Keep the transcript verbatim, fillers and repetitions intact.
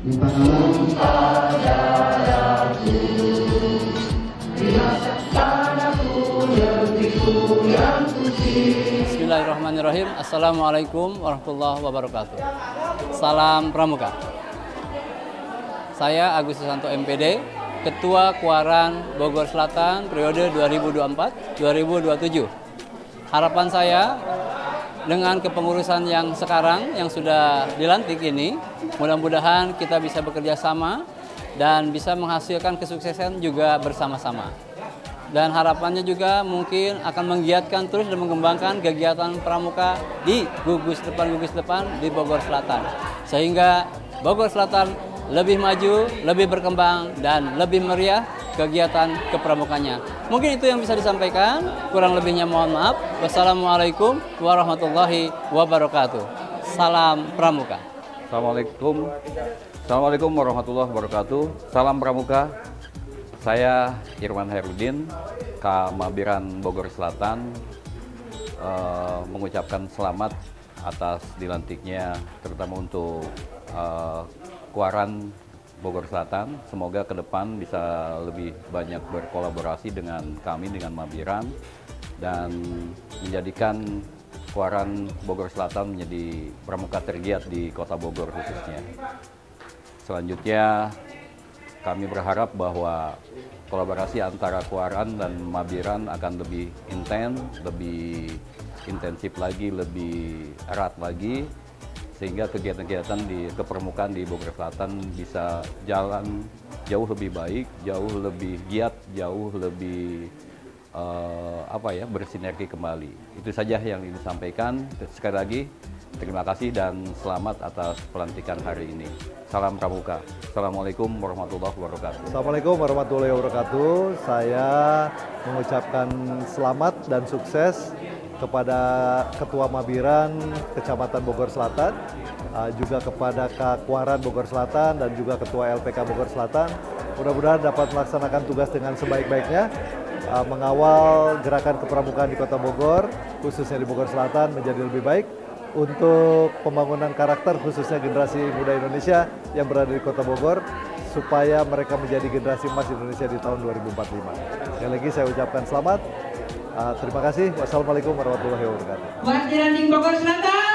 Bismillahirrahmanirrahim. Assalamualaikum warahmatullahi wabarakatuh. Salam Pramuka. Saya Agus Susanto M P D, Ketua Kuaran Bogor Selatan periode dua ribu dua puluh empat sampai dua ribu dua puluh tujuh. Harapan saya dengan kepengurusan yang sekarang yang sudah dilantik ini, mudah-mudahan kita bisa bekerja sama dan bisa menghasilkan kesuksesan juga bersama-sama. Dan harapannya juga mungkin akan menggiatkan terus dan mengembangkan kegiatan pramuka di gugus depan-gugus depan di Bogor Selatan. Sehingga Bogor Selatan lebih maju, lebih berkembang, dan lebih meriah kegiatan kepramukanya. Mungkin itu yang bisa disampaikan, kurang lebihnya mohon maaf. Wassalamualaikum warahmatullahi wabarakatuh. Salam Pramuka. Assalamualaikum. Assalamualaikum warahmatullahi wabarakatuh. Salam Pramuka. Saya Irwan Herudin, Kamabiran Bogor Selatan, uh, mengucapkan selamat atas dilantiknya, terutama untuk uh, Kuaran Bogor Selatan. Semoga ke depan bisa lebih banyak berkolaborasi dengan kami, dengan Mabiran, dan menjadikan Kuaran Bogor Selatan menjadi pramuka tergiat di Kota Bogor khususnya. Selanjutnya, kami berharap bahwa kolaborasi antara Kuaran dan Mabiran akan lebih intens, lebih intensif lagi, lebih erat lagi, sehingga kegiatan-kegiatan di kepramukaan di Bogor Selatan bisa jalan jauh lebih baik, jauh lebih giat, jauh lebih uh, apa ya bersinergi kembali. Itu saja yang ingin disampaikan. Sekali lagi, terima kasih dan selamat atas pelantikan hari ini. Salam Pramuka. Assalamualaikum warahmatullahi wabarakatuh. Assalamualaikum warahmatullahi wabarakatuh. Saya mengucapkan selamat dan sukses kepada Ketua Mabiran Kecamatan Bogor Selatan, juga kepada Kuaran Bogor Selatan, dan juga Ketua L P K Bogor Selatan. Mudah-mudahan dapat melaksanakan tugas dengan sebaik-baiknya, mengawal gerakan kepramukaan di Kota Bogor, khususnya di Bogor Selatan, menjadi lebih baik untuk pembangunan karakter khususnya generasi muda Indonesia yang berada di Kota Bogor, supaya mereka menjadi generasi emas Indonesia di tahun dua ribu empat puluh lima. Sekali lagi saya ucapkan selamat. Uh, terima kasih. Wassalamualaikum warahmatullahi wabarakatuh. Buat Jeranting Bogor Selatan.